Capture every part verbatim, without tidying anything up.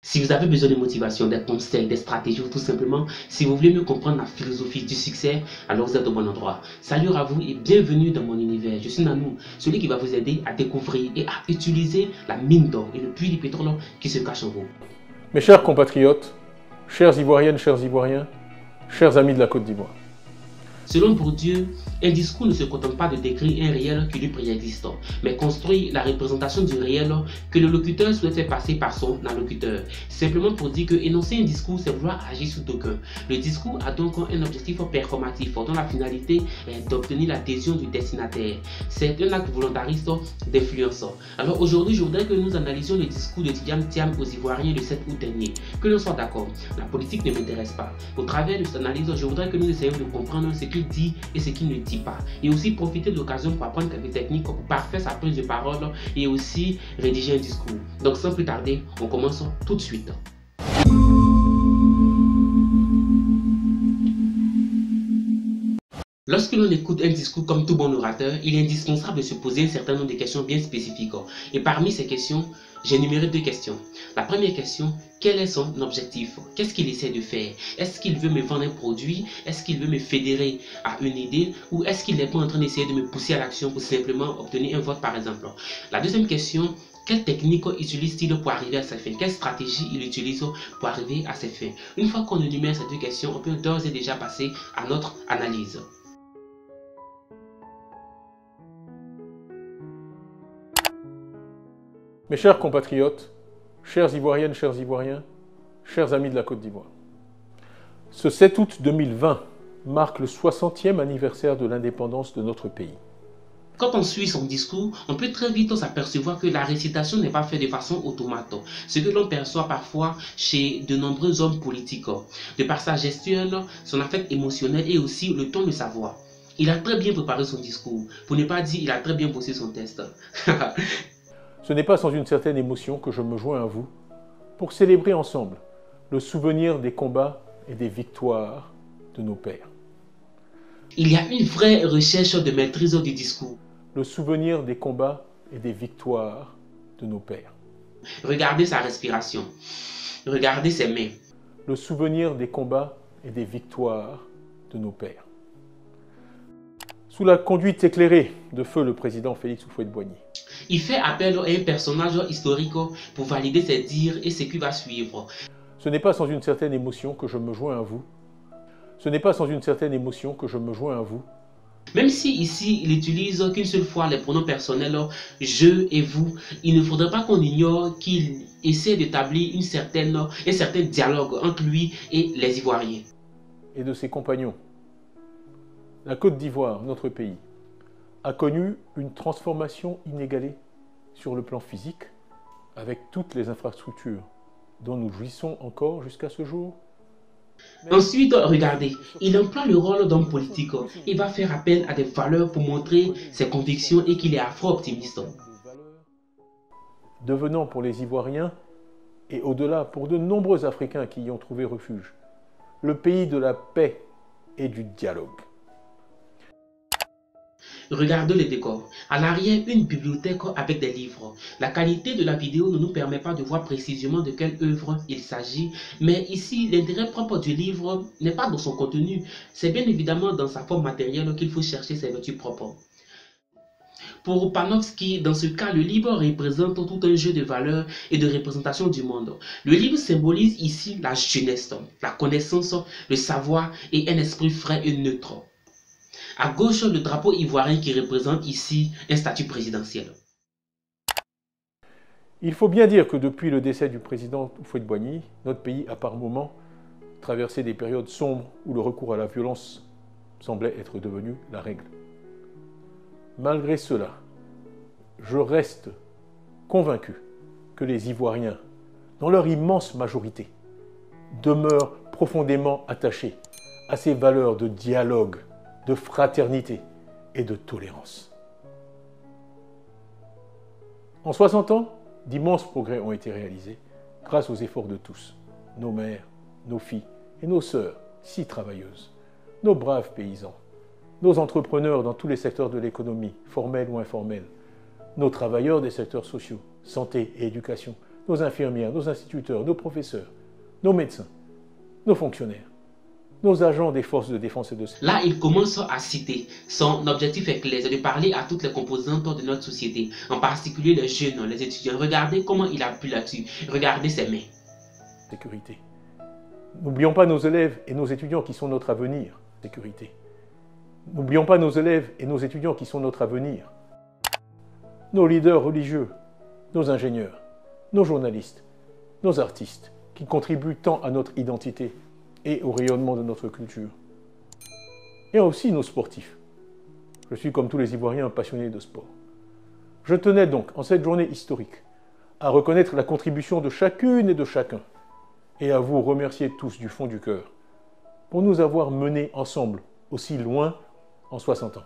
Si vous avez besoin de motivation, des conseils, des stratégies ou tout simplement, si vous voulez mieux comprendre la philosophie du succès, alors vous êtes au bon endroit. Salut à vous et bienvenue dans mon univers. Je suis Nanou, celui qui va vous aider à découvrir et à utiliser la mine d'or et le puits du pétrole qui se cache en vous. Mes chers compatriotes, chères Ivoiriennes, chers Ivoiriens, chers amis de la Côte d'Ivoire. Selon Bourdieu, un discours ne se contente pas de décrire un réel qui lui préexiste, mais construit la représentation du réel que le locuteur souhaite faire passer par son allocuteur. Simplement pour dire que énoncer un discours, c'est vouloir agir sur d'aucuns. Le discours a donc un objectif performatif dont la finalité est d'obtenir l'adhésion du destinataire. C'est un acte volontariste d'influence. Alors aujourd'hui, je voudrais que nous analysions le discours de Tidiane Thiam aux Ivoiriens le sept août dernier. Que l'on soit d'accord, la politique ne m'intéresse pas. Au travers de cette analyse, je voudrais que nous essayions de comprendre ce qu'il dit et ce qu'il ne dit pas. Et aussi profiter de l'occasion pour apprendre quelques techniques pour parfaire sa prise de parole et aussi rédiger un discours. Donc sans plus tarder, on commence tout de suite. Lorsque l'on écoute un discours comme tout bon orateur, il est indispensable de se poser un certain nombre de questions bien spécifiques. Et parmi ces questions, j'ai énuméré deux questions. La première question, quel est son objectif? Qu'est-ce qu'il essaie de faire? Est-ce qu'il veut me vendre un produit? Est-ce qu'il veut me fédérer à une idée? Ou est-ce qu'il n'est pas en train d'essayer de me pousser à l'action pour simplement obtenir un vote par exemple? La deuxième question, quelle technique utilise-t-il pour arriver à ses fins? Quelle stratégie il utilise pour arriver à ses fins? Une fois qu'on énumère ces deux questions, on peut d'ores et déjà passer à notre analyse. Mes chers compatriotes, chères Ivoiriennes, chers Ivoiriens, chers amis de la Côte d'Ivoire. Ce sept août deux mille vingt marque le soixantième anniversaire de l'indépendance de notre pays. Quand on suit son discours, on peut très vite s'apercevoir que la récitation n'est pas faite de façon automate. Ce que l'on perçoit parfois chez de nombreux hommes politiques, de par sa gestuelle, son affect émotionnel et aussi le ton de sa voix. Il a très bien préparé son discours, pour ne pas dire il a très bien bossé son test. Ce n'est pas sans une certaine émotion que je me joins à vous pour célébrer ensemble le souvenir des combats et des victoires de nos pères. Il y a une vraie recherche de maîtrise du discours. Le souvenir des combats et des victoires de nos pères. Regardez sa respiration. Regardez ses mains. Le souvenir des combats et des victoires de nos pères. Sous la conduite éclairée de feu le président Félix Houphouët-Boigny. Il fait appel à un personnage historique pour valider ses dires et ce qui va suivre. Ce n'est pas sans une certaine émotion que je me joins à vous. Ce n'est pas sans une certaine émotion que je me joins à vous. Même si ici il utilise qu'une seule fois les pronoms personnels je et vous, il ne faudrait pas qu'on ignore qu'il essaie d'établir une certaine, un certain dialogue entre lui et les Ivoiriens. Et de ses compagnons. La Côte d'Ivoire, notre pays, a connu une transformation inégalée sur le plan physique, avec toutes les infrastructures dont nous jouissons encore jusqu'à ce jour. Ensuite, regardez, il emploie le rôle d'homme politique. Il va faire appel à des valeurs pour montrer ses convictions et qu'il est afro-optimiste. Devenant pour les Ivoiriens, et au-delà pour de nombreux Africains qui y ont trouvé refuge, le pays de la paix et du dialogue. Regardez le décor. À l'arrière, une bibliothèque avec des livres. La qualité de la vidéo ne nous permet pas de voir précisément de quelle œuvre il s'agit, mais ici, l'intérêt propre du livre n'est pas dans son contenu, c'est bien évidemment dans sa forme matérielle qu'il faut chercher ses vertus propres. Pour Panofsky, dans ce cas, le livre représente tout un jeu de valeurs et de représentation du monde. Le livre symbolise ici la jeunesse, la connaissance, le savoir et un esprit frais et neutre. À gauche, le drapeau ivoirien qui représente ici un statut présidentiel. Il faut bien dire que depuis le décès du président Houphouët-Boigny, notre pays a par moments traversé des périodes sombres où le recours à la violence semblait être devenu la règle. Malgré cela, je reste convaincu que les Ivoiriens, dans leur immense majorité, demeurent profondément attachés à ces valeurs de dialogue, de fraternité et de tolérance. En soixante ans, d'immenses progrès ont été réalisés grâce aux efforts de tous, nos mères, nos filles et nos sœurs, si travailleuses, nos braves paysans, nos entrepreneurs dans tous les secteurs de l'économie, formels ou informels, nos travailleurs des secteurs sociaux, santé et éducation, nos infirmières, nos instituteurs, nos professeurs, nos médecins, nos fonctionnaires, nos agents des forces de défense et de sécurité. Là, il commence à citer. Son objectif est clair, c'est de parler à toutes les composantes de notre société, en particulier les jeunes, les étudiants. Regardez comment il appuie là-dessus. Regardez ses mains. Sécurité. N'oublions pas nos élèves et nos étudiants qui sont notre avenir. Sécurité. N'oublions pas nos élèves et nos étudiants qui sont notre avenir. Nos leaders religieux, nos ingénieurs, nos journalistes, nos artistes, qui contribuent tant à notre identité et au rayonnement de notre culture. Et aussi nos sportifs. Je suis comme tous les Ivoiriens passionné de sport. Je tenais donc, en cette journée historique, à reconnaître la contribution de chacune et de chacun, et à vous remercier tous du fond du cœur, pour nous avoir menés ensemble aussi loin en soixante ans.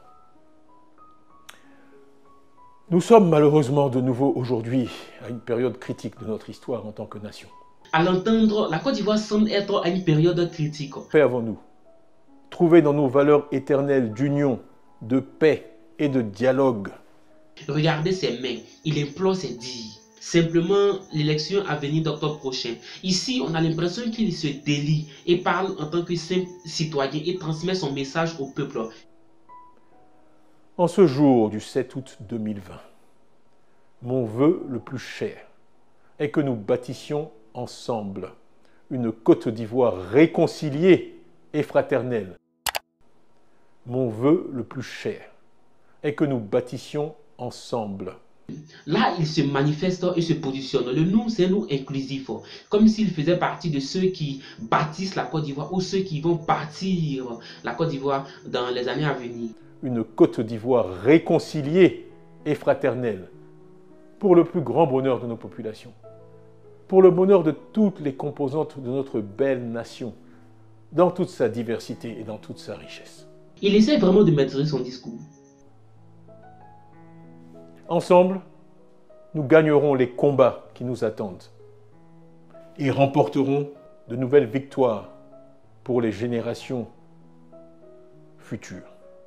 Nous sommes malheureusement de nouveau aujourd'hui à une période critique de notre histoire en tant que nation. À l'entendre, la Côte d'Ivoire semble être à une période critique. Paix avant nous. Trouver dans nos valeurs éternelles d'union, de paix et de dialogue. Regardez ses mains, il implore ses dires. Simplement, l'élection à venir d'octobre prochain. Ici, on a l'impression qu'il se délie et parle en tant que simple citoyen et transmet son message au peuple. En ce jour du sept août deux mille vingt, mon vœu le plus cher est que nous bâtissions ensemble une Côte d'Ivoire réconciliée et fraternelle. Mon vœu le plus cher est que nous bâtissions ensemble. Là, il se manifeste et se positionne. Le nous, c'est un nous inclusif, comme s'il faisait partie de ceux qui bâtissent la Côte d'Ivoire ou ceux qui vont bâtir la Côte d'Ivoire dans les années à venir. Une Côte d'Ivoire réconciliée et fraternelle pour le plus grand bonheur de nos populations, pour le bonheur de toutes les composantes de notre belle nation, dans toute sa diversité et dans toute sa richesse. Il essaie vraiment de maîtriser son discours. Ensemble, nous gagnerons les combats qui nous attendent et remporterons de nouvelles victoires pour les générations futures.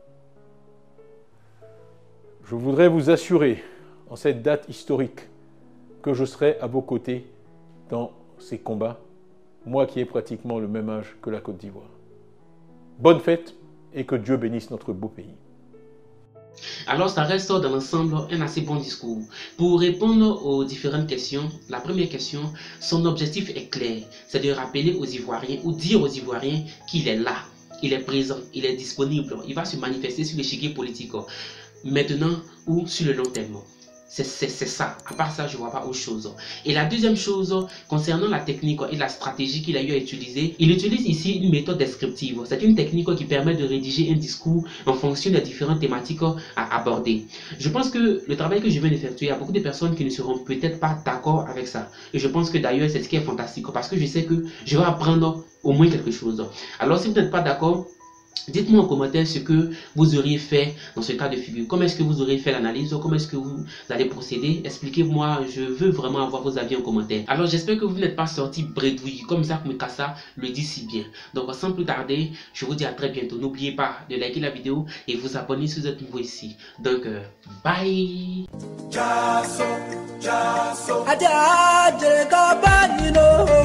Je voudrais vous assurer, en cette date historique, que je serai à vos côtés dans ces combats, moi qui ai pratiquement le même âge que la Côte d'Ivoire. Bonne fête et que Dieu bénisse notre beau pays. Alors, ça reste dans l'ensemble un assez bon discours. Pour répondre aux différentes questions, la première question, son objectif est clair. C'est de rappeler aux Ivoiriens ou dire aux Ivoiriens qu'il est là, il est présent, il est disponible. Il va se manifester sur l'échiquier politique maintenant ou sur le long terme. C'est ça. À part ça, je ne vois pas autre chose. Et la deuxième chose, concernant la technique et la stratégie qu'il a eu à utiliser, il utilise ici une méthode descriptive. C'est une technique qui permet de rédiger un discours en fonction des différentes thématiques à aborder. Je pense que le travail que je viens d'effectuer, il y a beaucoup de personnes qui ne seront peut-être pas d'accord avec ça. Et je pense que d'ailleurs, c'est ce qui est fantastique parce que je sais que je vais apprendre au moins quelque chose. Alors, si vous n'êtes pas d'accord, dites-moi en commentaire ce que vous auriez fait dans ce cas de figure. Comment est-ce que vous auriez fait l'analyse? Comment est-ce que vous allez procéder? Expliquez-moi, je veux vraiment avoir vos avis en commentaire. Alors j'espère que vous n'êtes pas sorti bredouille comme Zach Mukasa le dit si bien. Donc sans plus tarder, je vous dis à très bientôt. N'oubliez pas de liker la vidéo et vous abonner si vous êtes nouveau ici. Donc euh, bye. Jaso, Jaso.